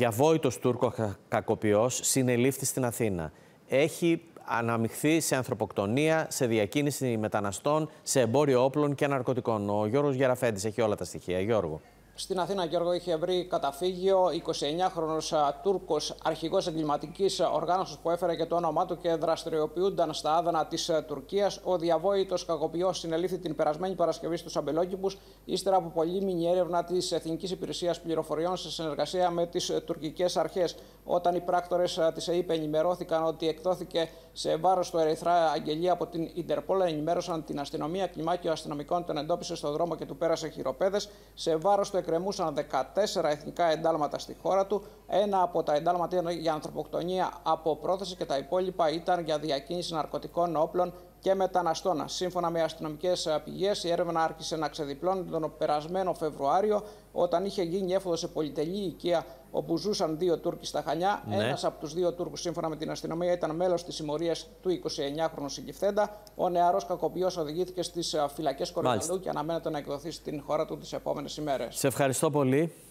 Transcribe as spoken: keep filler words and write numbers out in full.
διαβόητος Τούρκος κακοποιός συνελήφθη στην Αθήνα. Έχει αναμειχθεί σε ανθρωποκτονία, σε διακίνηση μεταναστών, σε εμπόριο όπλων και ναρκωτικών. Ο Γιώργος Γεραφέντης έχει όλα τα στοιχεία. Γιώργο. Στην Αθήνα, Γιώργο, είχε βρει καταφύγιο εικοσιεννιάχρονος Τούρκος αρχηγός εγκληματικής οργάνωσης που έφερε και το όνομά του και δραστηριοποιούνταν στα άδανα της Τουρκίας. Ο διαβόητος κακοποιός συνελήφθη την περασμένη Παρασκευή στους Αμπελόκηπους, ύστερα από πολύμηνη έρευνα της Εθνικής Υπηρεσίας Πληροφοριών σε συνεργασία με τις τουρκικές αρχές. Όταν οι πράκτορες της ΕΥΠ ενημερώθηκαν ότι εκδόθηκε σε βάρος του Ερυθρά αγγελία από την Ιντερπόλ, ενημέρωσαν την αστυνομία. Κλιμάκιο αστυνομικών τον εντόπισε στον δρόμο και του πέρασε χειροπέδες. Σε βάρος του εκκρεμούσαν δεκατέσσερα εθνικά εντάλματα στη χώρα του. Ένα από τα εντάλματα ήταν για ανθρωποκτονία από πρόθεση και τα υπόλοιπα ήταν για διακίνηση ναρκωτικών όπλων και μεταναστών. Σύμφωνα με αστυνομικές πηγές, η έρευνα άρχισε να ξεδιπλώνει τον περασμένο Φεβρουάριο, όταν είχε γίνει έφοδο σε πολυτελή οικία όπου ζούσαν δύο Τούρκοι στα Χανιά. Ναι. Ένας από τους δύο Τούρκους, σύμφωνα με την αστυνομία, ήταν μέλος της συμμορίας του εικοσιεννιάχρονου συγκυφθέντα. Ο νεαρός κακοποιός οδηγήθηκε στις φυλακές Κορυδαλλού και αναμένεται να εκδοθεί στην χώρα του τις επόμενες ημέρες. Σε ευχαριστώ πολύ.